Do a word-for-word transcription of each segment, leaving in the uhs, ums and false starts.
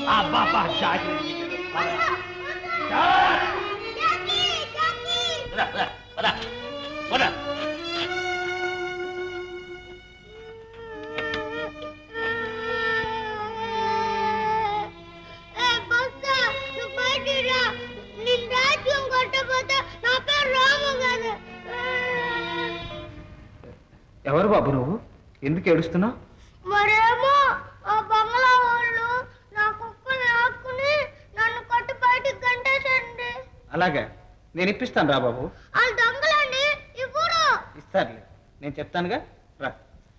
ఎవరు బాబు నువ్వు? ఎందుకు ఏడుస్తున్నావు? మరేమో ఆ బంగ్లా వాళ్ళు నా కుక్కని ఆకుని నన్ను కొట్టి బయటికి గంటేసండి. అలాగే, నేను ఇప్పిస్తాను రా బాబు. ఆ దొంగలండి ఇవ్వరు. ఇస్తారులే, నేను చెప్తానుగా, రా.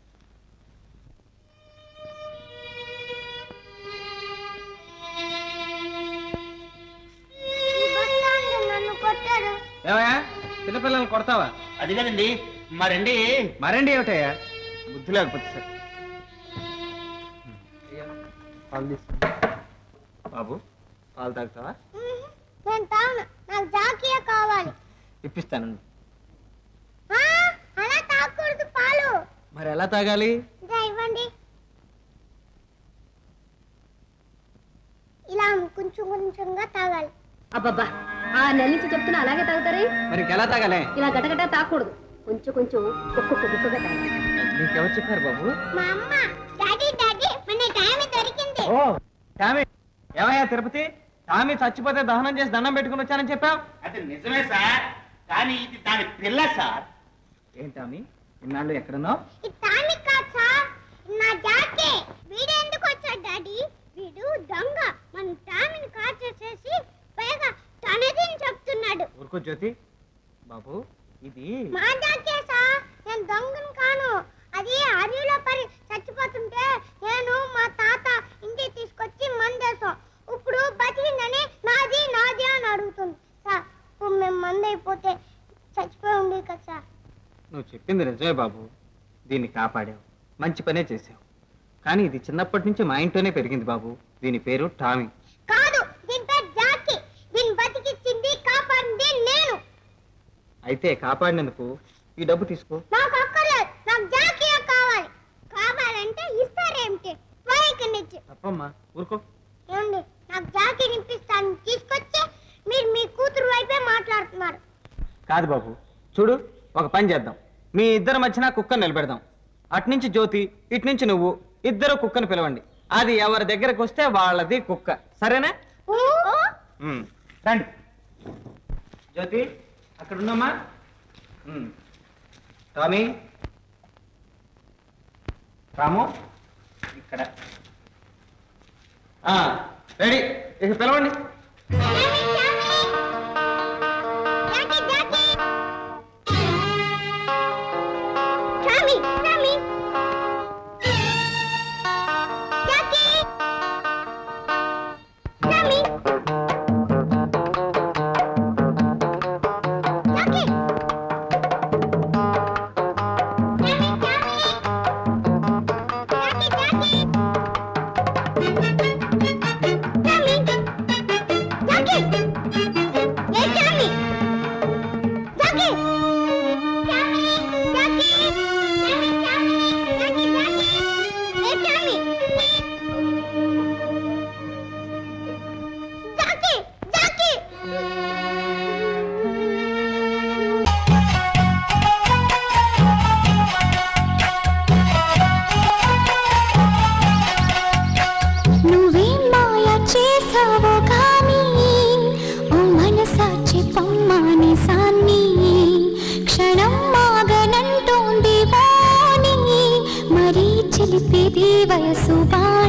నన్ను కొట్టారు. ఏమయ్యా, చిన్నపిల్లల్ని కొడతావా? అది కదండి, మరండి. మరండి ఏమిటయ్యా, బుద్ధి లేకపోతే సార్. పాలు తీసుకో బాబు. పాలు తాగుతావా? నేను తాను, నాకు జాకీయే కావాలి. ఇప్పిస్తాను. అలా తాగకూడదు పాలు. మరి ఎలా తాగాలి? ఇవ్వండి. ఇలా కొంచెం కొంచెంగా తాగాలి. అబ్బబ్బా, ఆ నెల నుంచి చెప్తున్నా అలాగే తాగుతారే. మరి ఎలా తాగాలి? ఇలా గటగట తాగకూడదు, కొంచెం కొంచెం ఒక్కొక్క గుక్కగా తాగాలి. నీకెవరు చెప్పారు బాబు? మా అమ్మ. డాడీ డాడీ మన టామీ దొరికింది. ఓ టామీ, ఏమయ్యా తిరుపతి, టామీ చచ్చిపోతే దహనం చేసి దండం పెట్టుకుని వచ్చానని చెప్పావు. అది నిజమే సార్, కానీ ఇది దాని పిల్ల సార్. ఏం టామీ, ఇన్నాళ్ళు ఎక్కడున్నావు? ఇది టామీ కాదు సార్, నా జాకీ. వీడు ఎందుకు వచ్చాడు డాడీ? వీడు దొంగ. మన టామీని కాల్చేసేసి పైగా తనదని చెప్తున్నాడు. ఊరుకో జ్యోతి. బాబు ఇది మా జాకీ సార్, నేను దొంగను కాను. అది అడవిలో పడి చచ్చిపోతుంటే నేను మా తాత ఇంటికి తీసుకొచ్చి మందేసాం. ఇప్పుడు బతికిందని నాది నాది అని అడుగుతుంది సార్. ఇప్పుడు మేము మందైపోతే చచ్చిపోయి ఉంది కదా సార్. నువ్వు చెప్పింది నిజమే బాబు, దీన్ని కాపాడావు, మంచి పనే చేసావు. కానీ ఇది చిన్నప్పటి నుంచి మా ఇంట్లోనే పెరిగింది బాబు. దీని పేరు టామీ. కాదు, దీని పేరు జాకీ. దీన్ని బతికిచ్చింది కాపాడింది నేను. అయితే కాపాడినందుకు ఈ డబ్బు తీసుకో. నాకు అక్కర్లేదు, నాకు జాకీ కావాలి. కావాలంటే ఇస్తారేమిటి? పైకి తప్పమ్మా, ఊరుకో. ఏమండి, నాకు జాకీ నింపిస్తాను తీసుకొచ్చి మీరు మీ కూతురు వైపే మాట్లాడుతున్నారు. కాదు బాబు, చూడు, ఒక పని చేద్దాం. మీ ఇద్దరి మధ్యన కుక్కను నిలబెడదాం. అట్నుంచి జ్యోతి, ఇటు నుంచి నువ్వు, ఇద్దరు కుక్కను పిలవండి. అది ఎవరి దగ్గరకు వస్తే వాళ్ళది కుక్క, సరేనా? రండి. జ్యోతి అక్కడ ఉన్నామా? టామీ, రాము ఇక్కడ. రెడీ, ఇక పిలవండి. వయసు